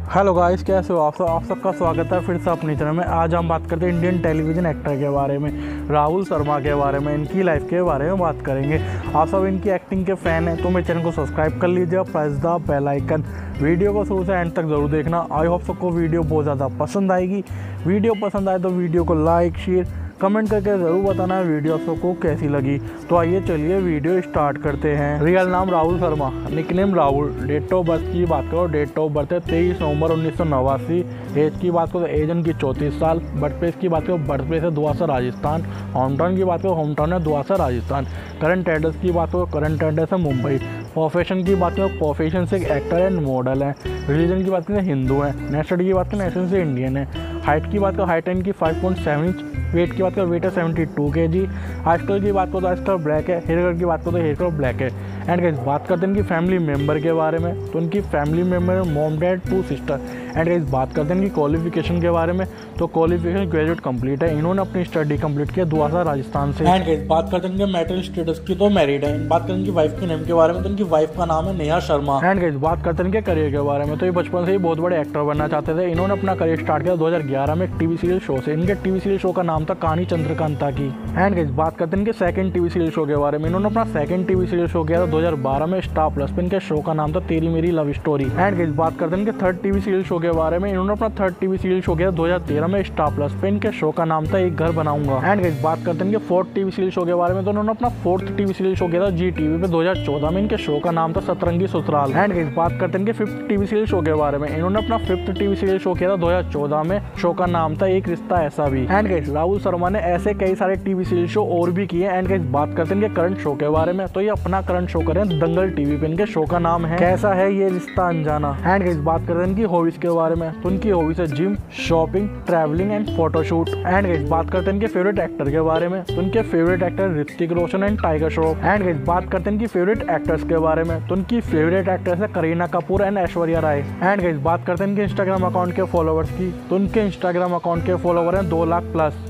Hello guys, कैसे हो आप सबका स्वागत है फिर से अपनी चैनल में। आज हम बात करते हैं इंडियन टेलीविज़न एक्टर के बारे में, राहुल शर्मा के बारे में, इनकी लाइफ के बारे में बात करेंगे। आप सब इनकी एक्टिंग के फ़ैन हैं तो मेरे चैनल को सब्सक्राइब कर लीजिए, press the bell icon. Video को शुरू से एंड तक ज़रूर देखना। आई होप सबको वीडियो बहुत ज़्यादा पसंद आएगी। वीडियो पसंद आए तो वीडियो को लाइक शेयर कमेंट करके ज़रूर बताना वीडियो सबको कैसी लगी। तो आइए चलिए वीडियो स्टार्ट करते हैं। रियल नाम Rahul Sharma, nickname Rahul. Date of birth की बात करो, डेट ऑफ बर्थ है 23 नवंबर 1989। एज की बात करो तो एज उनकी 34 साल। बर्थ प्लेस की बात करो, बर्थ प्लेस है दुआसा राजस्थान। होम टाउन की बात करो, होम टाउन है दुआसा राजस्थान। करंट एड्रेस की बात करो, करंट एड्रेस है मुंबई। प्रोफेशन की बात करो, प्रोफेशन से एक एक्टर एंड मॉडल है। रिलीजन की बात करें हिंदू है। नेशनलिटी की बात करें, नेशनल से इंडियन है। हाइट की बात करो, हाइट है इनकी 5.7 इंच। वेट की बात करो, वेट है 72 kg। आई कलर की बात करो तो आई कलर ब्लैक है। हेयर कलर की बात करो तो हेयर कलर ब्लैक है। एंड गाइस बात करते हैं इनकी फैमिली मेम्बर के बारे में, तो इनकी फैमिली मेम्बर है mom dad 2 sister. And guys बात करते हैं इनकी क्वालिफिकेशन के बारे में, तो क्वालिफिकेशन ग्रेजुएट कंप्लीट है। इन्होंने अपनी स्टडी कंप्लीट किया दुआसा राजस्थान से। एंड गाइस बात करते हैं इनके मैरिटल स्टेटस की, तो मैरिड है। बात करते हैं इनकी वाइफ के नेम के बारे में, तो इनकी वाइफ का नाम है नेहा शर्मा। एंड गाइस बात करते हैं इनके करियर के बारे में, तो ये बचपन से ही बहुत बड़े एक्टर बनना चाहते थे। इन्होंने अपना करियर स्टार्ट किया 2011 में एक टीवी सीरियल शो से। इनके टीवी सीरियल शो का नाम था कहानी चंद्रकांता की। एंड गाइस बात करते हैं इनके सेकंड टीवी सीरियल शो के बारे में। इन्होंने अपना सेकंड टीवी सीरियल शो किया था 2012 में स्टार प्लस पे। इनके शो का नाम था तेरी मेरी लव स्टोरी। एंड गाइस बात करते हैं इनके थर्ड टीवी सीरियल शो के बारे में। इन्होंने अपना थर्ड टीवी सीरियल शो किया 2013 में स्टार प्लस पे। इनके शो का नाम था एक घर बनाऊंगा। एंड गाइस बात करते हैं इनके फोर्थ टीवी सीरियल शो के बारे में, तो उन्होंने अपना फोर्थ टीवी सीरियल शो किया था जी टीवी पे 2014 में। इनके शो का नाम था सतरंगी ससुराल। एंड गाइस बात करते हैं इनके फिफ्थ टीवी सीरियल शो के बारे में। इन्होंने अपना फिफ्थ टीवी सीरियल शो किया था 2014 में। शो का नाम था एक रिश्ता ऐसा भी। एंड गाइस राहुल शर्मा ने ऐसे कई सारे टीवी सीरियल शो और भी किए। एंड गाइस बात करते हैं इनके करंट शो के बारे में, तो ये अपना करंट शो कर रहे हैं दंगल टीवी पे। इनके शो का नाम है कैसा है ये रिश्ता अनजाना। एंड गाइस बात करते हैं इनकी हॉबीज के बारे में, तो इनकी हॉबीज है gym, shopping, travelling and photoshoot. And guys बात करते हैं इनके फेवरेट एक्टर के बारे में, तो इनके favourite actor Hrithik Roshan and Tiger Shroff. And guys बात करते हैं इनकी फेवरेट एक्टर्स के बारे में, तो इनकी फेवरेट एक्ट्रेस है Kareena Kapoor and Aishwarya Rai. And guys बात करते हैं इनके इंस्टाग्राम अकाउंट के फॉलोवर्स की, तो इनके इंस्टाग्राम अकाउंट के फॉलोवर हैं 2 लाख प्लस।